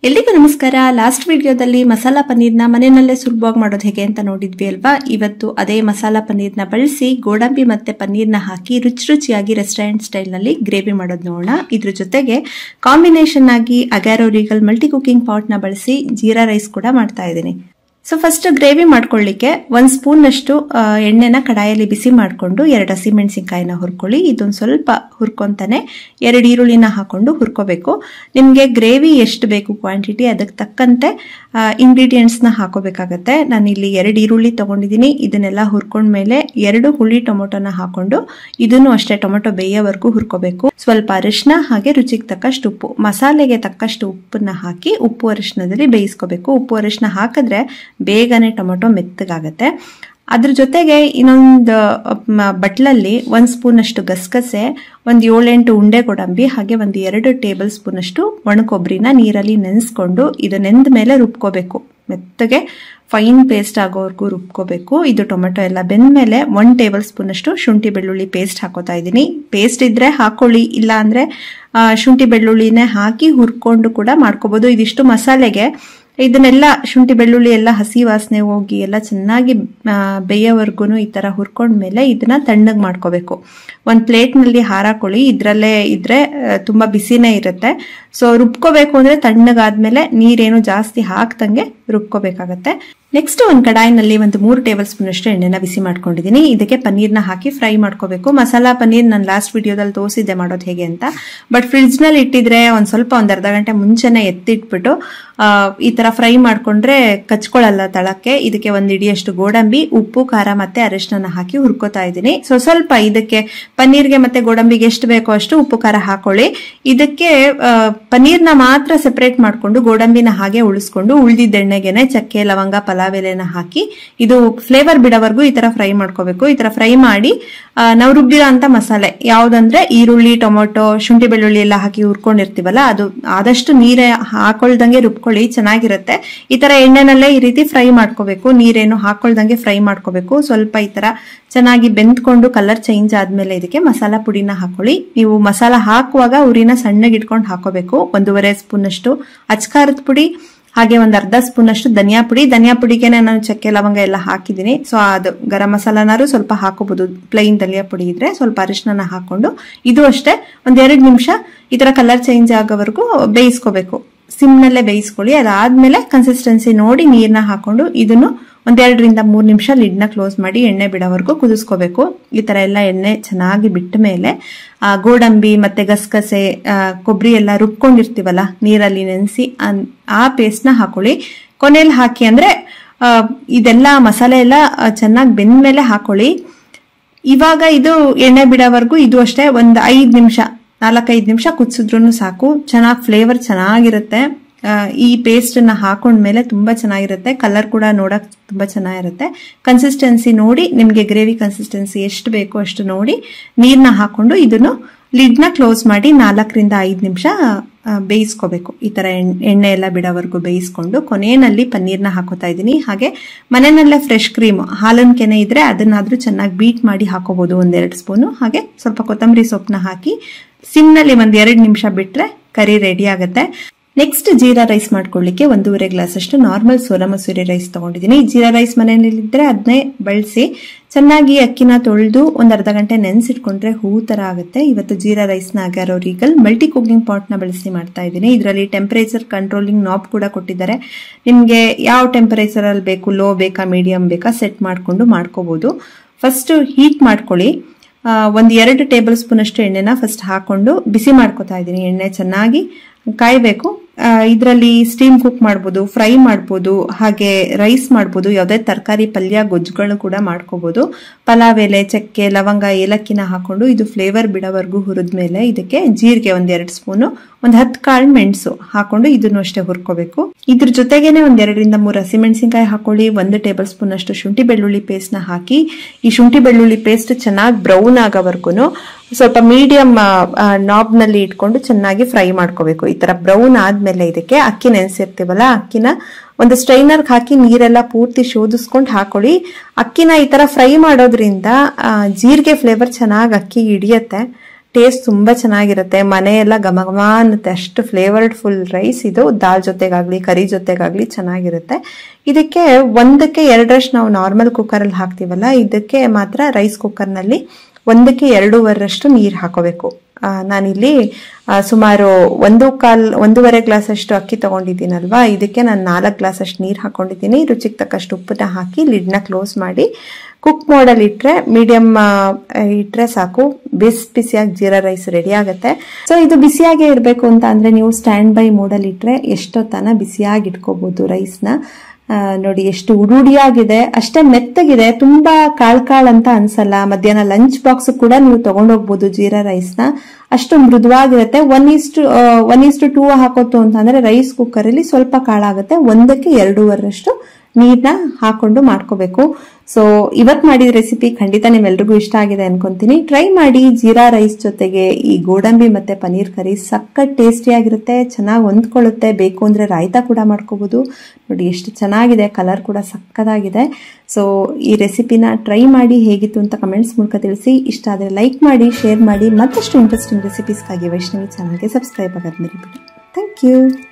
ಎಲ್ಲಿಗೂ ನಮಸ್ಕಾರ. ಲಾಸ್ಟ್ ವಿಡಿಯೋದಲ್ಲಿ ಮಸಾಲಾ ಪನ್ನೀರ್ನ ಮನೆಯಲ್ಲೇ ಸುಲಭವಾಗಿ ಮಾಡೋದು ಹೇಗೆ ಅಂತ ನೋಡಿದ್ವಿ ಅಲ್ವಾ. ಇವತ್ತು ಅದೇ ಮಸಾಲಾ ಪನ್ನೀರ್ನ ಬಳಸಿ ಗೋಡಂಬಿ ಮತ್ತೆ ಪನ್ನೀರ್ನ ಹಾಕಿ ರುಚಿಯಾಗಿ ರೆಸ್ಟೋರೆಂಟ್ ಸ್ಟೈಲ್ ನಲ್ಲಿ ಗ್ರೇವಿ ಮಾಡೋದು ನೋಡೋಣ. ಇದ್ರ ಜೊತೆಗೆ ಕಾಂಬಿನೇಷನ್ ಆಗಿ Agaro Regal multi cooking pot ನ ಬಳಸಿ ಜೀರಾ ರೈಸ್ ಕೂಡ ಮಾಡ್ತಾ ಇದ್ದೀನಿ. ಸೊ ಫಸ್ಟ್ ಗ್ರೇವಿ ಮಾಡ್ಕೊಳ್ಳಿಕ್ಕೆ 1 ಸ್ಪೂನ್ ಅಷ್ಟು ಎಣ್ಣೆನ ಕಡಾಯಲ್ಲಿ ಬಿಸಿ ಮಾಡಿಕೊಂಡು 2 ಹಸಿಮೆಣಸಿನಕಾಯಿನ ಹುರ್ಕೊಳ್ಳಿ. ಇದೊಂದು ಸ್ವಲ್ಪ ಹುರ್ಕೊಂತಾನೆ 2 ಈರುಳ್ಳಿನ ಹಾಕೊಂಡು ಹುರ್ಕೋಬೇಕು. ನಿಮ್ಗೆ ಗ್ರೇವಿ ಎಷ್ಟು ಬೇಕು ಕ್ವಾಂಟಿಟಿ ಅದಕ್ಕೆ ತಕ್ಕಂತೆ ಇಂಗ್ರೀಡಿಯೆಂಟ್ಸ್ ನ ಹಾಕೋಬೇಕಾಗತ್ತೆ. ನಾನು ಇಲ್ಲಿ 2 ಈರುಳ್ಳಿ ತಗೊಂಡಿದ್ದೀನಿ. ಇದನ್ನೆಲ್ಲ ಹುರ್ಕೊಂಡ್ಮೇಲೆ 2 ಹುಳಿ ಟೊಮೊಟೊನ ಹಾಕೊಂಡು ಇದನ್ನು ಅಷ್ಟೇ ಟೊಮೊಟೊ ಬೇಯೋವರೆಗೂ ಹುರ್ಕೋಬೇಕು. ಸ್ವಲ್ಪ ಅರಿಶಿನ ಹಾಗೆ ರುಚಿಗೆ ತಕ್ಕಷ್ಟು ಉಪ್ಪು, ಮಸಾಲೆಗೆ ತಕ್ಕಷ್ಟು ಉಪ್ಪನ್ನ ಹಾಕಿ ಉಪ್ಪು ಅರಿಶಿನದಲ್ಲಿ ಬೇಯಿಸ್ಕೋಬೇಕು. ಉಪ್ಪು ಅರಿಶಿನ ಹಾಕಿದ್ರೆ ಬೇಗನೆ ಟೊಮೊಟೊ ಮೆತ್ತಗಾಗತ್ತೆ. ಅದ್ರ ಜೊತೆಗೆ ಇನ್ನೊಂದು ಬಟ್ಲಲ್ಲಿ 1 ಸ್ಪೂನ್ ಅಷ್ಟು ಗಸಗಸೆ, 7-8 ಉಂಡೆ ಗೋಡಂಬಿ ಹಾಗೆ 2 ಟೇಬಲ್ ಸ್ಪೂನ್ ಅಷ್ಟು ಒಣ ಕೊಬ್ಬರಿನ ನೀರಲ್ಲಿ ನೆನೆಸ್ಕೊಂಡು ಇದು ನೆಂದ ಮೇಲೆ ರುಬ್ಕೋಬೇಕು. ಮೆತ್ತಗೆ ಫೈನ್ ಪೇಸ್ಟ್ ಆಗೋವರೆಗೂ ರುಬ್ಕೋಬೇಕು. ಇದು ಟೊಮೆಟೊ ಎಲ್ಲ ಬೆಂದ್ಮೇಲೆ 1 ಟೇಬಲ್ ಸ್ಪೂನ್ ಅಷ್ಟು ಶುಂಠಿ ಬೆಳ್ಳುಳ್ಳಿ ಪೇಸ್ಟ್ ಹಾಕೋತಾ ಇದ್ದೀನಿ. ಪೇಸ್ಟ್ ಇದ್ರೆ ಹಾಕೊಳ್ಳಿ, ಇಲ್ಲ ಅಂದ್ರೆ ಶುಂಠಿ ಬೆಳ್ಳುಳ್ಳಿನೇ ಹಾಕಿ ಹುರ್ಕೊಂಡು ಕೂಡ ಮಾಡ್ಕೋಬಹುದು. ಇದಿಷ್ಟು ಮಸಾಲೆಗೆ ಇದನ್ನೆಲ್ಲ ಶುಂಠಿ ಬೆಳ್ಳುಳ್ಳಿ ಎಲ್ಲ ಹಸಿ ವಾಸನೆ ಹೋಗಿ ಎಲ್ಲ ಚೆನ್ನಾಗಿ ಬೇಯೋವರೆಗೂ ಈ ತರ ಹುರ್ಕೊಂಡ್ಮೇಲೆ ಇದನ್ನ ತಣ್ಣಗೆ ಮಾಡ್ಕೋಬೇಕು. ಒಂದು ಪ್ಲೇಟ್ ನಲ್ಲಿ ಹಾರಾಕೊಳ್ಳಿ. ಇದ್ರಲ್ಲೇ ಇದ್ರೆ ತುಂಬಾ ಬಿಸಿನೇ ಇರುತ್ತೆ. ಸೊ ರುಬ್ಕೋಬೇಕು ಅಂದ್ರೆ ತಣ್ಣಗಾದ್ಮೇಲೆ ನೀರೇನು ಜಾಸ್ತಿ ಹಾಕ್ದಂಗೆ ರುಬ್ಕೋಬೇಕಾಗತ್ತೆ. ನೆಕ್ಸ್ಟ್ ಒಂದು ಕಡಾಯಿನಲ್ಲಿ 3 ಟೇಬಲ್ ಸ್ಪೂನ್ ಅಷ್ಟು ಎಣ್ಣೆನ ಬಿಸಿ ಮಾಡ್ಕೊಂಡಿದ್ದೀನಿ. ಇದಕ್ಕೆ ಪನ್ನೀರ್ನ ಹಾಕಿ ಫ್ರೈ ಮಾಡ್ಕೋಬೇಕು. ಮಸಾಲಾ ಪನ್ನೀರ್ ನಾನು ಲಾಸ್ಟ್ ವಿಡಿಯೋದಲ್ಲಿ ತೋರಿಸಿದ್ದೆ ಮಾಡೋದು ಹೇಗೆ ಅಂತ. ಬಟ್ ಫ್ರಿಡ್ಜ್ ನಲ್ಲಿ ಇಟ್ಟಿದ್ರೆ ಒಂದು ಅರ್ಧ ಗಂಟೆ ಮುಂಚೆನೆ ಎತ್ತಿಟ್ಬಿಟ್ಟು ಈ ತರ ಫ್ರೈ ಮಾಡ್ಕೊಂಡ್ರೆ ಕಚ್ಕೊಳ್ಳಲ್ಲ ತಳಕ್ಕೆ. ಇದಕ್ಕೆ 1 ಇಡಿಯಷ್ಟು ಗೋಡಂಬಿ, ಉಪ್ಪು, ಖಾರ ಮತ್ತೆ ಅರಿಶಿನ ಹಾಕಿ ಹುರ್ಕೋತಾ ಇದ್ದೀನಿ. ಸ್ವಲ್ಪ ಇದಕ್ಕೆ ಪನ್ನೀರ್ಗೆ ಮತ್ತೆ ಗೋಡಂಬಿಗೆ ಎಷ್ಟು ಬೇಕೋ ಅಷ್ಟು ಉಪ್ಪು ಖಾರ ಹಾಕೊಳ್ಳಿ. ಇದಕ್ಕೆ ಪನ್ನೀರ್ನ ಮಾತ್ರ ಸೆಪರೇಟ್ ಮಾಡ್ಕೊಂಡು ಗೋಡಂಬಿನ ಹಾಗೆ ಉಳಿಸ್ಕೊಂಡು ಉಳಿದಿದ್ದ ಎಣ್ಣೆಗೆನೆ ಚಕ್ಕೆ, ಲವಂಗ, ಪಲಾವ್ ಎಲೆನ ಹಾಕಿ ಇದು ಫ್ಲೇವರ್ ಬಿಡೋವರೆಗೂ ಈ ತರ ಫ್ರೈ ಮಾಡ್ಕೋಬೇಕು. ಈ ತರ ಫ್ರೈ ಮಾಡಿ ನಾವು ರುಬ್ಬಿರೋ ಅಂತ ಮಸಾಲೆ ಯಾವ್ದಂದ್ರೆ ಈರುಳ್ಳಿ, ಟೊಮೊಟೊ, ಶುಂಠಿ ಬೆಳ್ಳುಳ್ಳಿ ಎಲ್ಲ ಹಾಕಿ ಹುರ್ಕೊಂಡಿರ್ತೀವಲ್ಲ ಅದು ಆದಷ್ಟು ನೀರೇ ಹಾಕೊಳ್ದಂಗೆ ರುಬ್ಕೊಳ್ಳಿ, ಚೆನ್ನಾಗಿರುತ್ತೆ. ಈ ತರ ಎಣ್ಣೆನಲ್ಲೇ ಈ ರೀತಿ ಫ್ರೈ ಮಾಡ್ಕೋಬೇಕು. ನೀರೇನು ಹಾಕೊಳ್ದಂಗೆ ಫ್ರೈ ಮಾಡ್ಕೋಬೇಕು. ಸ್ವಲ್ಪ ಈ ತರ ಚೆನ್ನಾಗಿ ಬೆಂದ್ಕೊಂಡು ಕಲರ್ ಚೇಂಜ್ ಆದ್ಮೇಲೆ ಇದಕ್ಕೆ ಮಸಾಲಾ ಪುಡಿನ ಹಾಕೊಳ್ಳಿ. ನೀವು ಮಸಾಲ ಹಾಕುವಾಗ ಉರಿನ ಸಣ್ಣಗೆ ಇಟ್ಕೊಂಡು ಹಾಕೋಬೇಕು. 1.5 ಸ್ಪೂನ್ ಅಷ್ಟು ಅಚ್ಕಾರದ ಪುಡಿ ಹಾಗೆ 1 ಅರ್ಧ ಸ್ಪೂನ್ ಅಷ್ಟು ಧನಿಯಾ ಪುಡಿ. ಧನಿಯಾ ಪುಡಿಗೆ ನಾನು ಚಕ್ಕೆ, ಲವಂಗ ಎಲ್ಲ ಹಾಕಿದ್ದೀನಿ. ಸೊ ಅದು ಗರಂ ಮಸಾಲಾನಾರು ಸ್ವಲ್ಪ ಹಾಕೋಬಹುದು. ಪ್ಲೈನ್ ಧನಿಯಾ ಪುಡಿ ಇದ್ರೆ ಸ್ವಲ್ಪ ಅರಿಶಿನ ಹಾಕೊಂಡು ಇದು ಅಷ್ಟೇ 1-2 ನಿಮಿಷ ಈ ತರ ಕಲರ್ ಚೇಂಜ್ ಆಗೋವರೆಗೂ ಬೇಯಿಸ್ಕೋಬೇಕು. ಸಿಮ್ ನಲ್ಲೇ ಬೇಯಿಸ್ಕೊಳ್ಳಿ. ಅದಾದ್ಮೇಲೆ ಕನ್ಸಿಸ್ಟೆನ್ಸಿ ನೋಡಿ ನೀರ್ನ ಹಾಕೊಂಡು ಇದನ್ನು 1-2-3 ನಿಮಿಷ ಲಿಡ್ನ ಕ್ಲೋಸ್ ಮಾಡಿ ಎಣ್ಣೆ ಬಿಡೋವರೆಗೂ ಕುದಿಸ್ಕೋಬೇಕು. ಈ ತರ ಎಲ್ಲ ಎಣ್ಣೆ ಚೆನ್ನಾಗಿ ಬಿಟ್ಟ ಮೇಲೆ ಗೋಡಂಬಿ ಮತ್ತೆ ಗಸಗಸೆ, ಕೊಬ್ಬರಿ ಎಲ್ಲ ರುಬ್ಕೊಂಡಿರ್ತೀವಲ್ಲ ನೀರಲ್ಲಿ ನೆನೆಸಿ ಆ ಪೇಸ್ಟ್ ನ ಹಾಕೊಳ್ಳಿ. ಕೊನೆಯಲ್ಲಿ ಹಾಕಿ ಅಂದ್ರೆ ಇದೆಲ್ಲ ಮಸಾಲೆ ಎಲ್ಲ ಚೆನ್ನಾಗಿ ಬೆಂದ್ಮೇಲೆ ಹಾಕೊಳ್ಳಿ. ಇವಾಗ ಇದು ಎಣ್ಣೆ ಬಿಡೋವರೆಗೂ ಇದು ಅಷ್ಟೇ 4-5 ನಿಮಿಷ ಕುದಿಸಿದ್ರು ಸಾಕು. ಚೆನ್ನಾಗಿ ಫ್ಲೇವರ್ ಚೆನ್ನಾಗಿರುತ್ತೆ. ಈ ಪೇಸ್ಟ್ ನ ಹಾಕೊಂಡ್ಮೇಲೆ ತುಂಬಾ ಚೆನ್ನಾಗಿರುತ್ತೆ. ಕಲರ್ ಕೂಡ ನೋಡಕ್ ತುಂಬಾ ಚೆನ್ನಾಗಿರುತ್ತೆ. ಕನ್ಸಿಸ್ಟೆನ್ಸಿ ನೋಡಿ, ನಿಮ್ಗೆ ಗ್ರೇವಿ ಕನ್ಸಿಸ್ಟೆನ್ಸಿ ಎಷ್ಟು ಬೇಕೋ ಅಷ್ಟು ನೋಡಿ ನೀರ್ನ ಹಾಕೊಂಡು ಇದನ್ನು ಲಿಡ್ ನ ಕ್ಲೋಸ್ ಮಾಡಿ 4-5 ನಿಮಿಷ ಬೇಯಿಸ್ಕೋಬೇಕು. ಈ ತರ ಎಣ್ಣೆ ಎಲ್ಲ ಬಿಡೋವರೆಗೂ ಬೇಯಿಸ್ಕೊಂಡು ಕೊನೆಯಲ್ಲಿ ಪನ್ನೀರ್ನ ಹಾಕೋತಾ ಇದ್ದೀನಿ. ಹಾಗೆ ಮನೆಯಲ್ಲೇ ಫ್ರೆಶ್ ಕ್ರೀಮ್, ಹಾಲಿನ ಕೆನೆ ಇದ್ರೆ ಅದನ್ನಾದ್ರೂ ಚೆನ್ನಾಗಿ ಬೀಟ್ ಮಾಡಿ ಹಾಕೋಬಹುದು 1-2 ಸ್ಪೂನು. ಹಾಗೆ ಸ್ವಲ್ಪ ಕೊತ್ತಂಬರಿ ಸೊಪ್ಪನ್ನ ಹಾಕಿ ಸಿಮ್ ನಲ್ಲಿ 1-2 ನಿಮಿಷ ಬಿಟ್ರೆ ಕರಿ ರೆಡಿ ಆಗುತ್ತೆ. ನೆಕ್ಸ್ಟ್ ಜೀರಾ ರೈಸ್ ಮಾಡ್ಕೊಳ್ಳಿಕ್ಕೆ 1.5 ಗ್ಲಾಸ್ ಅಷ್ಟು ನಾರ್ಮಲ್ ಸೋನಾ ಮಸೂರಿ ರೈಸ್ ತಗೊಂಡಿದ್ದೀನಿ. ಜೀರಾ ರೈಸ್ ಮನೆಯಲ್ಲಿದ್ರೆ ಅದನ್ನೇ ಬಳಸಿ ಚೆನ್ನಾಗಿ ಅಕ್ಕಿನ ತೊಳೆದು 1 ಅರ್ಧ ಗಂಟೆ ನೆನೆಸಿಟ್ಕೊಂಡ್ರೆ ಹೂ ತರ ಆಗುತ್ತೆ. ಇವತ್ತು ಜೀರಾ ರೈಸ್ ನ Agaro Regal multi cooking pot ನ ಬಳಸಿ ಮಾಡ್ತಾ ಇದ್ದೀನಿ. ಇದರಲ್ಲಿ ಟೆಂಪರೇಚರ್ ಕಂಟ್ರೋಲಿಂಗ್ ನಾಬ್ ಕೂಡ ಕೊಟ್ಟಿದ್ದಾರೆ. ನಿಮ್ಗೆ ಯಾವ ಟೆಂಪರೇಚರ್ ಅಲ್ಲಿ ಬೇಕು, ಲೋ ಬೇಕಾ ಮೀಡಿಯಂ ಬೇಕಾ ಸೆಟ್ ಮಾಡ್ಕೊಂಡು ಮಾಡ್ಕೋಬಹುದು. ಫಸ್ಟ್ ಹೀಟ್ ಮಾಡ್ಕೊಳ್ಳಿ. 1-2 ಟೇಬಲ್ ಸ್ಪೂನ್ ಅಷ್ಟು ಎಣ್ಣೆನ ಫಸ್ಟ್ ಹಾಕೊಂಡು ಬಿಸಿ ಮಾಡ್ಕೊತಾ ಇದ್ದೀನಿ. ಎಣ್ಣೆ ಚೆನ್ನಾಗಿ ಕಾಯ್ಬೇಕು. ಇದರಲ್ಲಿ ಸ್ಟೀಮ್ ಕುಕ್ ಮಾಡ್ಬೋದು, ಫ್ರೈ ಮಾಡ್ಬೋದು, ಹಾಗೆ ರೈಸ್ ಮಾಡ್ಬೋದು. ಯಾವುದೇ ತರಕಾರಿ, ಪಲ್ಯ, ಗೊಜ್ಜುಗಳು ಕೂಡ ಮಾಡ್ಕೋಬಹುದು. ಪಲಾವ್ ಎಲೆ, ಚಕ್ಕೆ, ಲವಂಗ, ಏಲಕ್ಕಿನ ಹಾಕೊಂಡು ಇದು ಫ್ಲೇವರ್ ಬಿಡೋವರೆಗೂ ಹುರಿದ್ಮೇಲೆ ಇದಕ್ಕೆ ಜೀರಿಗೆ 1-2 ಸ್ಪೂನು, 10 ಕಾಳು ಮೆಣಸು ಹಾಕೊಂಡು ಇದನ್ನು ಅಷ್ಟೇ ಹುರ್ಕೋಬೇಕು. ಇದ್ರ ಜೊತೆಗೇನೆ 2-3 ಹಸಿಮೆಣಸಿನಕಾಯಿ ಹಾಕೊಳ್ಳಿ. 1 ಟೇಬಲ್ ಸ್ಪೂನ್ ಅಷ್ಟು ಶುಂಠಿ ಬೆಳ್ಳುಳ್ಳಿ ಪೇಸ್ಟ್ ನ ಹಾಕಿ ಈ ಶುಂಠಿ ಬೆಳ್ಳುಳ್ಳಿ ಪೇಸ್ಟ್ ಚೆನ್ನಾಗಿ ಬ್ರೌನ್ ಆಗೋವರೆಗೂ ಸ್ವಲ್ಪ ಮೀಡಿಯಂ ನಾಬ್ ನಲ್ಲಿ ಇಟ್ಕೊಂಡು ಚೆನ್ನಾಗಿ ಫ್ರೈ ಮಾಡ್ಕೋಬೇಕು. ಈ ತರ ಬ್ರೌನ್ ಆದ್ಮೇಲೆ ಇದಕ್ಕೆ ಅಕ್ಕಿ ನೆನೆಸಿರ್ತೀವಲ್ಲ ಅಕ್ಕಿನ ಒಂದು ಸ್ಟ್ರೈನರ್ ಹಾಕಿ ನೀರೆಲ್ಲ ಪೂರ್ತಿ ಶೋಧಿಸ್ಕೊಂಡು ಹಾಕೊಳ್ಳಿ. ಅಕ್ಕಿನ ಈ ತರ ಫ್ರೈ ಮಾಡೋದ್ರಿಂದ ಜೀರಿಗೆ ಫ್ಲೇವರ್ ಚೆನ್ನಾಗಿ ಅಕ್ಕಿ ಹಿಡಿಯತ್ತೆ. ಟೇಸ್ಟ್ ತುಂಬಾ ಚೆನ್ನಾಗಿರುತ್ತೆ. ಮನೆಯೆಲ್ಲ ಘಮ ಘಮ ಅನ್ನುತ್ತೆ, ಅಷ್ಟು ಫ್ಲೇವರ್ಡ್ ಫುಲ್ ರೈಸ್ ಇದು. ದಾಲ್ ಜೊತೆಗಾಗ್ಲಿ ಕರಿ ಜೊತೆಗಾಗ್ಲಿ ಚೆನ್ನಾಗಿರುತ್ತೆ. ಇದಕ್ಕೆ 1ಕ್ಕೆ 2ರಷ್ಟು ನಾವು ನಾರ್ಮಲ್ ಕುಕ್ಕರಲ್ಲಿ ಹಾಕ್ತೀವಲ್ಲ, ಇದಕ್ಕೆ ಮಾತ್ರ ರೈಸ್ ಕುಕ್ಕರ್ನಲ್ಲಿ 1ಕ್ಕೆ 2.5ರಷ್ಟು ನೀರು ಹಾಕೋಬೇಕು. ನಾನಿಲ್ಲಿ ಸುಮಾರು 1.25 ಗ್ಲಾಸ್ ಅಷ್ಟು ಅಕ್ಕಿ ತಗೊಂಡಿದ್ದೀನಲ್ವಾ, ಇದಕ್ಕೆ ನಾನು 4 ಗ್ಲಾಸ್ ಅಷ್ಟು ನೀರು ಹಾಕೊಂಡಿದ್ದೀನಿ. ರುಚಿಗೆ ತಕ್ಕಷ್ಟು ಉಪ್ಪನ್ನ ಹಾಕಿ ಲಿಡ್ನ ಕ್ಲೋಸ್ ಮಾಡಿ ಕುಕ್ ಮೋಡಲ್ಲಿ ಇಟ್ಟರೆ, ಮೀಡಿಯಂ ಇಟ್ಟರೆ ಸಾಕು. ಬಿಸಿಯಾಗಿ ಜೀರಾ ರೈಸ್ ರೆಡಿ ಆಗುತ್ತೆ. ಸೊ ಇದು ಬಿಸಿಯಾಗೇ ಇರಬೇಕು ಅಂತ ಅಂದ್ರೆ ನೀವು ಸ್ಟ್ಯಾಂಡ್ ಬೈ ಮೋಡಲ್ಲಿ ಇಟ್ಟರೆ ಎಷ್ಟೊತ್ತನ ಬಿಸಿಯಾಗಿ ಇಟ್ಕೋಬಹುದು ರೈಸ್ನ. ನೋಡಿ ಎಷ್ಟು ಉಡುಡಿಯಾಗಿದೆ, ಅಷ್ಟೇ ಮೆತ್ತಗಿದೆ, ತುಂಬಾ ಕಾಳ್ ಅಂತ ಅನ್ಸಲ್ಲ. ಮಧ್ಯಾಹ್ನ ಲಂಚ್ ಬಾಕ್ಸ್ ಕೂಡ ನೀವು ತಗೊಂಡೋಗ್ಬೋದು ಜೀರಾ ರೈಸ್ನ, ಅಷ್ಟು ಮೃದುವಾಗಿರುತ್ತೆ. 1:2 ಹಾಕೋತು ಅಂತಂದ್ರೆ ರೈಸ್ ಕುಕ್ಕರ್ ಅಲ್ಲಿ ಸ್ವಲ್ಪ ಕಾಳಾಗುತ್ತೆ. 1ಕ್ಕೆ 2.5ರಷ್ಟು ನೀರ್ನ ಹಾಕೊಂಡು ಮಾಡ್ಕೋಬೇಕು. ಸೊ ಇವತ್ ಮಾಡಿದ ರೆಸಿಪಿ ಖಂಡಿತ ನಿಮ್ಮೆಲ್ರಿಗೂ ಇಷ್ಟ ಆಗಿದೆ ಅನ್ಕೊಂತೀನಿ. ಟ್ರೈ ಮಾಡಿ. ಜೀರಾ ರೈಸ್ ಜೊತೆಗೆ ಈ ಗೋಡಂಬಿ ಮತ್ತೆ ಪನ್ನೀರ್ ಕರಿ ಸಖತ್ ಟೇಸ್ಟಿಯಾಗಿರುತ್ತೆ, ಚೆನ್ನಾಗಿ ಹೊಂದ್ಕೊಳ್ಳುತ್ತೆ. ಬೇಕು ಅಂದ್ರೆ ರಾಯ್ತಾ ಕೂಡ ಮಾಡ್ಕೋಬಹುದು. ನೋಡಿ ಎಷ್ಟು ಚೆನ್ನಾಗಿದೆ, ಕಲರ್ ಕೂಡ ಸಕ್ಕದಾಗಿದೆ. ಸೊ ಈ ರೆಸಿಪಿನ ಟ್ರೈ ಮಾಡಿ, ಹೇಗಿತ್ತು ಅಂತ ಕಮೆಂಟ್ಸ್ ಮೂಲಕ ತಿಳಿಸಿ. ಇಷ್ಟ ಆದ್ರೆ ಲೈಕ್ ಮಾಡಿ, ಶೇರ್ ಮಾಡಿ. ಮತ್ತಷ್ಟು ಇಂಟ್ರೆಸ್ಟಿಂಗ್ ರೆಸಿಪೀಸ್ಗಾಗಿ ವೈಷ್ಣವಿ ಚಾನಲ್ಗೆ ಸಬ್ಸ್ಕ್ರೈಬ್ ಆಗೋದು ಮರಿಬೇಡಿ. Thank you.